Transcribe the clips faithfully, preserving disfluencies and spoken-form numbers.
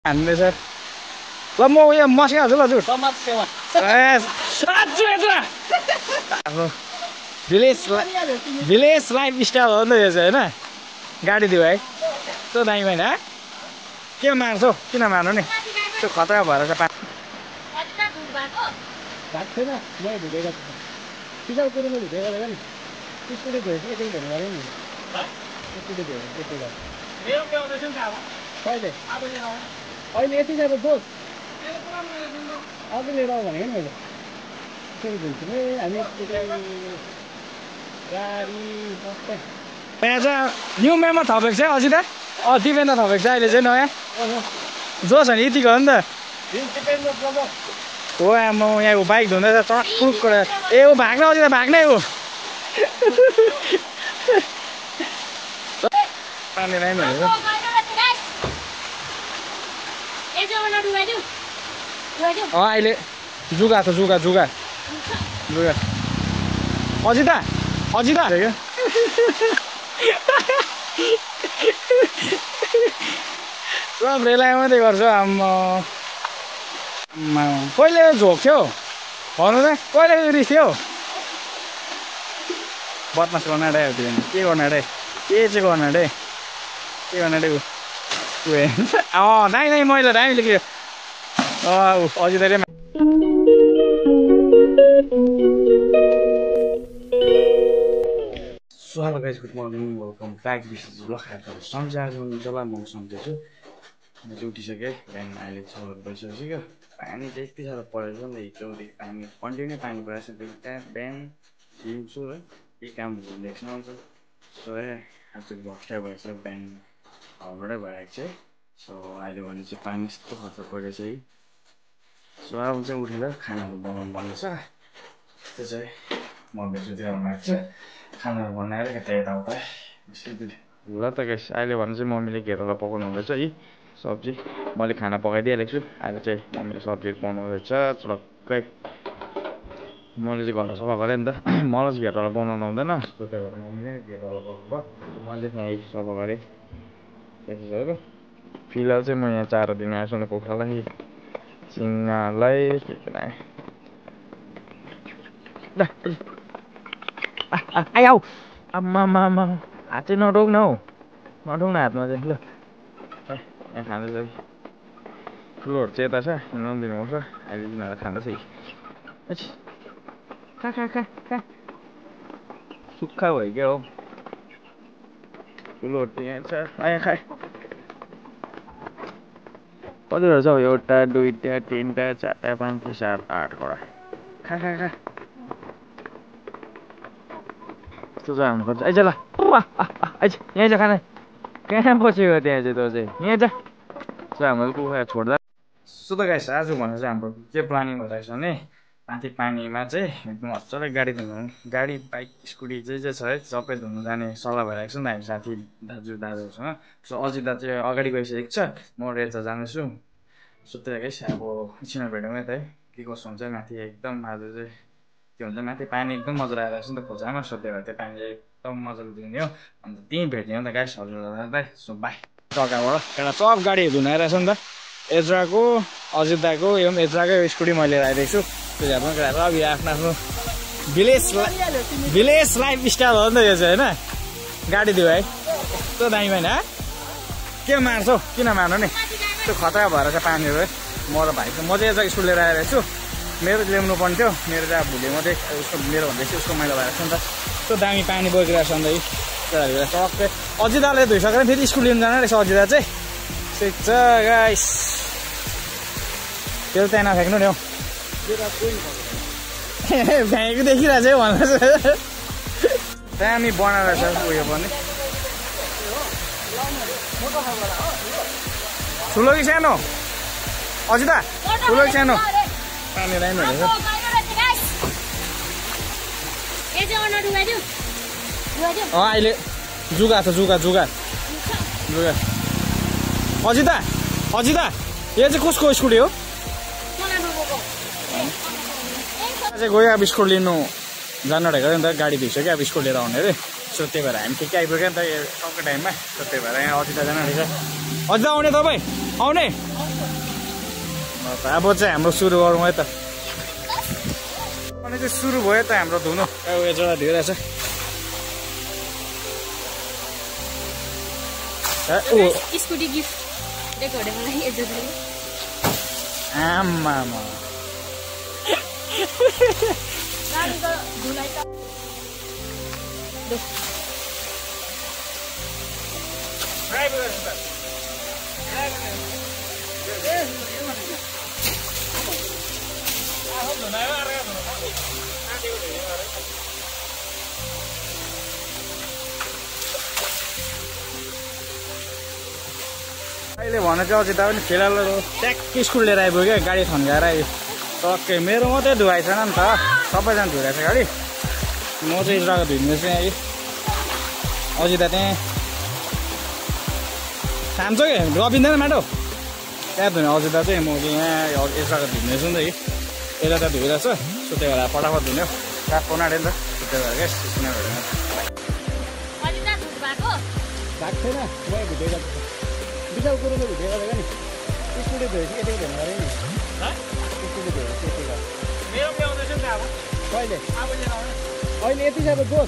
हान्ने सर ल म उयो मस्काउँछु ल जुट भिलेज भिलेज लाइफ स्टाइल हो नि त यो चाहिँ होइन गाडी दियो है त्यो दामी होइन के मार्छौ किन मार्नु नि त्यो खतरा भएर चाहिँ पानी भएको छैन मै धुँदैको पिछाउ कुरोमा धुँदै गरेको नि स्कुटी धोयो कि एकैचोटि धुनु गऱ्यो नि स्कुटी धोयो एकैचोटि कहिले अहिले यति साह्रो दोष अझै लिएर आऊ भनेको नि मैले यसरी धुन्छु नि हामी गाडी सबै यहाँ चाहिँ न्यू मेम्बर थपेको छ अझै त अँ दिपेन्द्र थपेको छ अहिले चाहिँ नयाँ जोस भने यतिको हो नि त हो म यहाँ बाइक धुँदैछ चक्कुक ए ऊ भाग्न अझै त भाग्नै हो पानी राइन भनेको अँ अहिले जुगा छ जुगा जुगा जुगा अजिता अजिता क्या सब रेलाइ मात्रै गर्छु आम्मा कहिले झोक्थ्यो भन्नु त कहिले रिस थियो बदमास गर्न आँटे के गर्न आँटे के चाहिँ गर्न आँटे के गर्न आँटे ऊ अँ दाइ दाइ मैले दामी लेख्यो अँ अजिता रे so hello guys good morning welcome back विशेष ब्लग हेर्नु सम्झाएर जसलाई म सम्झेछु म चाहिँ उठिसकेँ बिहान अहिले छ बजिसक्यो पानी चाहिँ यति साह्रो परेको नि त हिजोदेखि पानी कन्टिन्यू पानी परेको छ त्यहाँ बिहान हिउँछु है के काम देख्न आउँछ सो है आज भक्स्या भएछ बिहान घरबाटै भइरहेको छ सो अहिले भने चाहिँ पानी यस्तो खर्च परेको छ है सो अब चाहिँ उठेर खानाहरू बनाउनु पर्नेछ त्यो चाहिँ मम्मीहरू त्यो भएको छ खानाहरू बनाएर यता यताउता ल त गाइस अहिले भने चाहिँ मम्मीले घेरला पकाउनु हुँदैछ है सब्जी मैले खाना पकाइदिइहालेको छु अहिले चाहिँ मम्मीले सब्जीहरू बनाउँदैछ चटक्कै मैले चाहिँ घर सफा गरेँ नि त मलाई चाहिँ घेरला बनाउनु आउँदैन त्यही भएर मम्मीले घेरला पकाउनु भयो मैले चाहिँ यहाँ सफा गरेँ त्यसो फिलहाल चाहिँ म यहाँ चारो दिन आएको छु कुखुरालाई चिङ्नालाई के के आइ आऊ आम्मा आम्मा हात चाहिँ नटोक न हौ नटोक न हातमा चाहिँ ल यहाँ खाँदैछ ठुलोहरू चाहिँ यता छ नदिनुपर्छ अहिले तिनीहरू खाँदैछ खा खा खा खा सुक्खा भयो क्या हो ठुलोहरू चाहिँ यहाँ छ आयो खा कतिवटा छ हौ एउटा दुईवटा तिनवटा चारवटा पाँचवटा सात आठवटा खा खा खा यस्तो चाहिँ हाल्नु पर्छ आइज ल आइज यहीँ छ खाना कहाँ बसेको त्यहाँ चाहिँ तँ चाहिँ यहाँ जा सो हाम्रो कुखुरा छोड्दा सो त गाइस आज भनेर चाहिँ हाम्रो के प्लानिङ भइरहेको छ भने माथि पानीमा चाहिँ एकदम मजाले गाडी धुनु गाडी बाइक स्कुटी जे जे छ है सबै धुनु जाने सल्लाह भइरहेको छ नि त हामी साथी दाजु दाजुहरूसँग सो अजिता चाहिँ अगाडि गइसकेको छ म रेलचा जाँदैछु सो त्यही गाइस अब एकछिनमा भेटौँ है त है के कसो हुन्छ माथि एकदम आज चाहिँ के भन्छ माथि पानी एकदम मजाले आइरहेको छ नि त खोजामा सो त्यही भएर त्यो पानी चाहिँ एकदम मजाले धुने हो अन्त त्यहीँ भेट्ने हो नि त गाइस हजुरलाई सो बाई जग्गाबाट एउटा सब गाडीहरू धुन आइरहेको छ नि त एज्राको अजिताको यो पनि एज्राकै स्कुटी मैले लिएर आइदिएको छु त्यो हेर्नु केटाहरू अब यो आफ्नो आफ्नो भिलेज भिलेज लाइफ स्टाइल हो नि त यो चाहिँ होइन गाडी दियो है त्यो दामी होइन के मार्छौ किन मार्नु नि त्यो खतरा भएर चाहिँ पानीहरू है म र भाइ म चाहिँ एज्रा स्कुल लिएर आइरहेको छु मेरो ल्याउनु पर्ने थियो मेरो चाहिँ भुले मात्रै उसको मेरो भन्दैछु उसको मैला भइरहेको छ नि त त्यो दामी पानी बोकिरहेको छ नि त है टक्कै अजिताले धोइसकेर फेरि स्कुल लिनु जानु रहेछ अजिता चाहिँ ठिक छ गाइस त्यो त्यहाँ नफ्याँक्नु नि हौ फ्याँकेको देखिरहेको छ है भन्नुहोस् दामी बनाएर छ उयो पनि ठुलो कि सानो अजिता ठुलो कि सानो पानी लाइन भनेको अँ अहिले जुगा छ जुगा जुगा जुगा अजिता अजिता यो चाहिँ कसको स्कुटी हो चाहिँ गयो अब स्कुल लिनु जानु रहेको नि त गाडी धुइसक्यो अब स्कुल लिएर आउने अरे सो त्यही भएर हामी ठिकै आइपुग्यो नि त टक्कै टाइममा सो त्यही भएर यहाँ अजिता जानु रहेछ अजिता आउने तपाईँ आउने अब चाहिँ हाम्रो सुरु गरौँ है त अनि चाहिँ सुरु भयो त हाम्रो धुनु यो जग्गा धुइरहेछ स्कुटी गिफ्ट रेकर्ड मलाई एजोले आमा म गाडीको धुलाई त ड्राइभ गर्नु त ड्राइभ गर्नु ए आहो धुनाइ आरे धुनु आदिको धुने गरे अहिले भने चाहिँ अझै त पनि फिलहाल ट्याक्क स्कुल लिएर आइपुग्यो क्या गाडी थन्काएर आयो टक्कै मेरो मात्रै धुवाइ छैन नि त सबैजना धुइरहेछ गाडी म चाहिँ इजराको धुइँदैछु यहाँ अझै त त्यहाँ थाम्छ कि रबिँदैन माटो त्यहाँ धुने अझै त चाहिँ म यहाँ इजराको धुइँदैछु नि त यसलाई त धुइरहेछ सो त्यही भएर फटाफट धुन्यो रात पनाडे नि त त्यही भएर क्या सुनेर भएको छैन म धुँदै विशाल कुरो त धुँदै गरेको नि स्कुटी धोएपछि यतिको धुनु गरे नि स्कुटी धोएपछि यतिको मेरो ल्याउँदैछु नि अब कहिले अहिले यति साह्रो जोस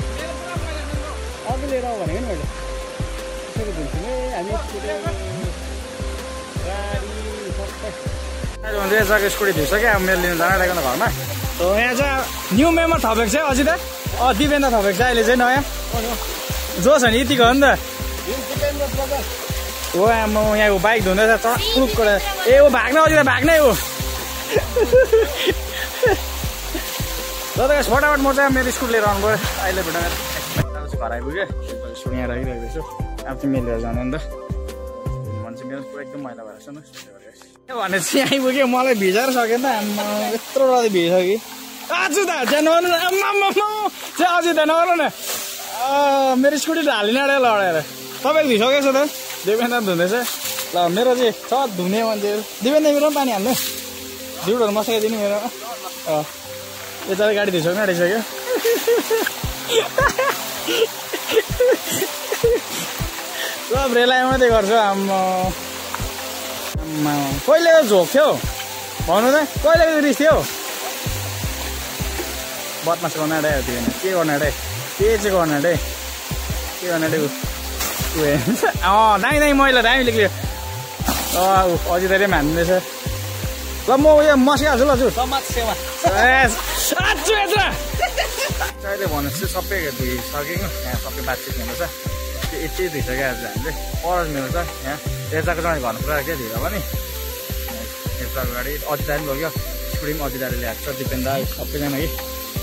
अघि लिएर आऊ भनेको नि मैले यसरी धुन्छु नि हामी स्कुटी गाडी सबै भन्छ यसको स्कुटी धुइसक्यो अब मेरो लिनु जान लागेको घरमा हो यहाँ चाहिँ न्यू मेम्बर थपेको छ अझै त अँ दिपेन्द्र थपेको छ अहिले चाहिँ नयाँ जोस हो नि यतिको हो नि त हो आमा यहाँ बाइक धुँदैछ चक्रुकको ए ऊ भाग्न अझै त भाग्नै हो ल त फटाफट म चाहिँ मेरो स्कुल लिएर आउनु पऱ्यो अहिले भेट घर आइपुग्यो स्कुल यहाँ राखिरहेको छु अब चाहिँ मेरो लिएर जानु नि त मन चाहिँ मेरो पुरा एकदम मैला भएको छ नि भने चाहिँ आइपुग्यो मलाई भिजाएर सक्यो नि त आम्मा यत्रो राति भिजिसक्यो आज त चाहिँ नगर्नु आम्मा चाहिँ अझै त नगर्नु न मेरो स्कुटी हालिने अरे लडेर तपाईँले धुइसकेको छ त दिपेन्द्र धुँदैछ ल मेरो चाहिँ छ धुने मान्छे दिपेन्द्र मेरो पनि पानी हाल्नु जिउहरू मसाइदिनु मेरो अँ यता गाडी धुइसक्नु आँटिसक्यो ल रेलाइ मात्रै गर्छु आम्मा आम्मा कहिले झोक थियो भन्नु त कहिलेको रिस थियो बदमास गर्नु आँटे के गर्नु आँटे के चाहिँ गर्नु आँटे के गर्नु आँटे अँ दामी दामी मैला दामी लेख्यो अँ अझै धेरै पनि हान्दैछ ल म उयो मसिहाल्छु ल छु समाज सेवा अहिले भनेपछि सबै धुइसक्यो यहाँ सबै बातचित हुँदैछ त्यो यति धुइसक्यो आज हामीले परज मिल्छ यहाँ यताको चाहिँ घरमा पुरा क्या धुएर पनि यताको गाडी अजिता पनि लग्यो स्कुटी पनि अजिताले ल्याएको छ दिपेन्द्र सबैजना कि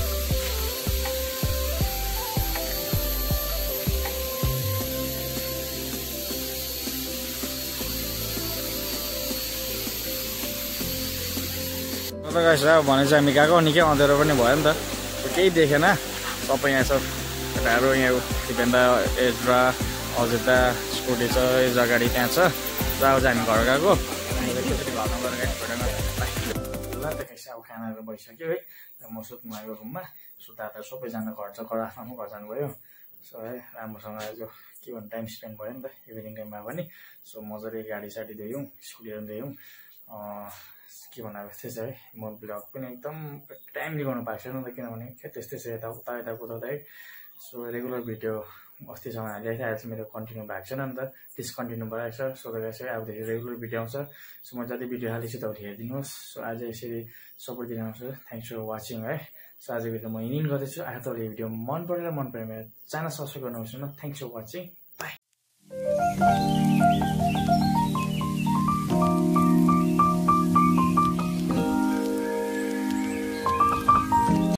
गाइस भने चाहिँ हामी गएको निकै अँध्यारो पनि भयो नि त केही देखेन सबै यहाँ छ केटाहरू यहाँ दिपेन्द्र एजरा अजिता स्कुटी छ एजरा गाडी त्यहाँ छ र अब चाहिँ हामी घर गएको घरमा गएर ल त्यसै अब खानाहरू भइसक्यो है म सुत्नु आएको रुममा सुता त सबैजना घर छ घर आफ्नो घर जानुभयो सो है राम्रोसँग जो के भन्नु टाइम स्पेन्ड भयो नि त इभिनिङ टाइममा पनि सो मजाले गाडी साडी दियौँ स्कुटीहरू दियौँ के भन्नु अब त्यस्तै छ है म ब्लग पनि एकदम टाइमली गर्नु पाएको छैन नि त किनभने त्यस्तै छ यता उता यता कुदाउँदै सो रेगुलर भिडियो अस्तिसम्म हालिरहेको थियो अहिले चाहिँ मेरो कन्टिन्यू भएको छैन नि त डिसकन्टिन्यू भइरहेको छ सो चाहिँ अबदेखि रेगुलर भिडियो आउँछ सो म जति भिडियो हालेको छु तपाईँ हेरिदिनुहोस् सो आज यसरी सपोर्ट दिनुहुन्छ थ्याङ्क्स फर वाचिङ है सो आज भिडियो म इन्डिङ गर्दैछु आएर तपाईँले भिडियो मन परेर मन पऱ्यो मेरो च्यानल सब्सक्राइब गर्नुहोस् न थ्याङ्क्स फर वाचिङ बाई